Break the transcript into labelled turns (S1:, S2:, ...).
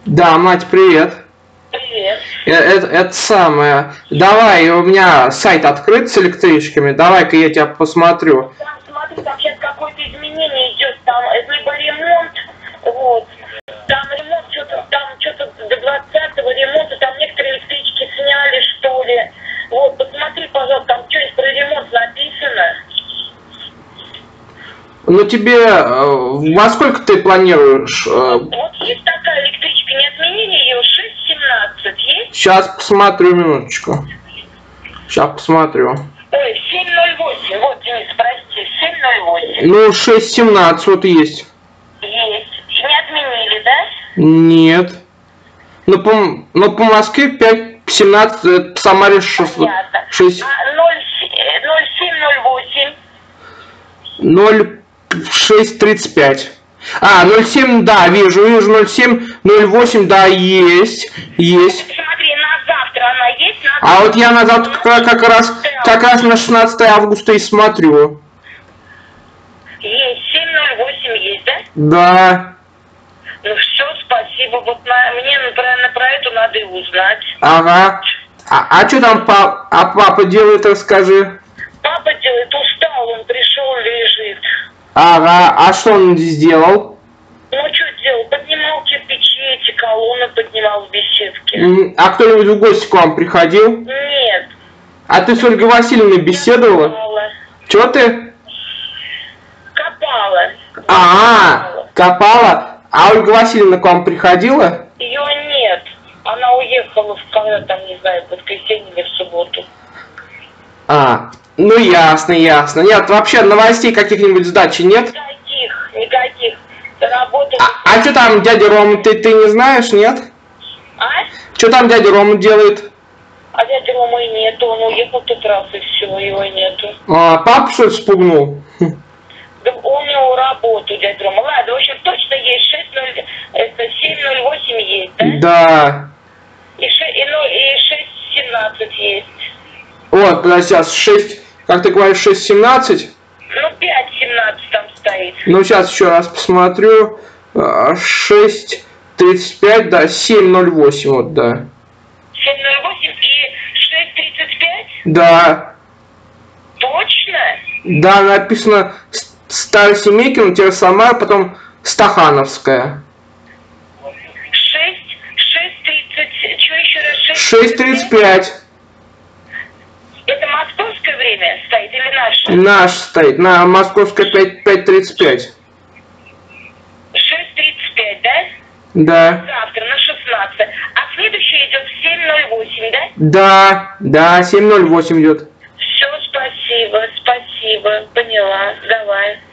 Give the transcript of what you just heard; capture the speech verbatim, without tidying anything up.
S1: Да, мать, привет.
S2: Привет.
S1: Это, это самое. Давай, у меня сайт открыт с электричками. Давай-ка я тебя посмотрю.
S2: Там, смотри, там сейчас какое-то изменение идет. Там либо ремонт, вот. Там ремонт, что-то там что-то до двадцатого ремонта, там некоторые электрички сняли, что ли. Вот, посмотри, пожалуйста, там что-нибудь про ремонт написано.
S1: Ну тебе э, во сколько ты планируешь? Э,
S2: Вот есть такая электричка, не отменили ее, шесть семнадцать есть?
S1: Сейчас посмотрю минуточку. Сейчас посмотрю.
S2: Ой, семь ноль восемь, вот, Денис, прости, семь ноль восемь.
S1: Ну, шесть семнадцать вот есть.
S2: Есть. Не отменили, да?
S1: Нет. Ну, по, ну, по Москве пять семнадцать, это по Самаре шесть.
S2: Понятно.
S1: шесть.
S2: А ноль семь ноль восемь?
S1: ноль шесть тридцать пять. А, ноль семь, да, вижу, вижу, ноль семь, ноль восемь, да, есть, есть.
S2: Смотри, на завтра она есть? На
S1: А вот я на завтра как, как раз, как раз на шестнадцатое августа и смотрю.
S2: Есть, семь ноль восемь есть, да?
S1: Да.
S2: Ну все, спасибо. Вот на, мне про, на, про эту надо и узнать.
S1: Ага. А, а что там пап, а папа делает, расскажи?
S2: Папа делает, устал, он пришел, лежит.
S1: Ага, а что он сделал?
S2: Ну что делал? Поднимал кирпичи, эти колонны поднимал в беседке.
S1: М, А кто-нибудь в гости к вам приходил?
S2: Нет.
S1: А ты с Ольгой Васильевной беседовала?
S2: Копала.
S1: Чего ты?
S2: Копала.
S1: А, копала. А Ольга Васильевна к вам приходила?
S2: Ее нет. Она уехала в когда там, не знаю, в воскресенье или в субботу.
S1: А, ну ясно, ясно. Нет, вообще новостей каких-нибудь с дачи нет?
S2: Никаких, никаких. Работали.
S1: А, а что там дядя Рома, ты, ты не знаешь, нет?
S2: А?
S1: Что там дядя Рома делает?
S2: А дяди Ромы нету, он уехал тот раз и все, его нету.
S1: А, папа что-то спугнул?
S2: Да у него работу, дядя Рома. Ладно, в общем, точно есть шесть ноль, это семь ноль восемь есть, да?
S1: Да.
S2: И, ше, и, ну, и шесть семнадцать есть.
S1: Вот, подожди, сейчас шесть, как ты говоришь, шесть семнадцать?
S2: Ну, пять семнадцать там стоит.
S1: Ну, сейчас еще раз посмотрю. шесть тридцать пять, да, семь ноль восемь, вот, да.
S2: семь ноль восемь и шесть тридцать пять?
S1: Да.
S2: Точно?
S1: Да, написано Старосемейкино, Самара, потом Стахановская.
S2: шесть, шесть тридцать, что еще раз?
S1: шесть тридцать пять.
S2: Это московское время стоит или наше?
S1: Наш стоит, на московской пять тридцать пять.
S2: шесть тридцать пять, да?
S1: Да.
S2: Завтра на шестнадцать. А следующий идет в семь ноль восемь, да?
S1: Да, да, семь ноль восемь идет.
S2: Все, спасибо, спасибо, поняла, давай.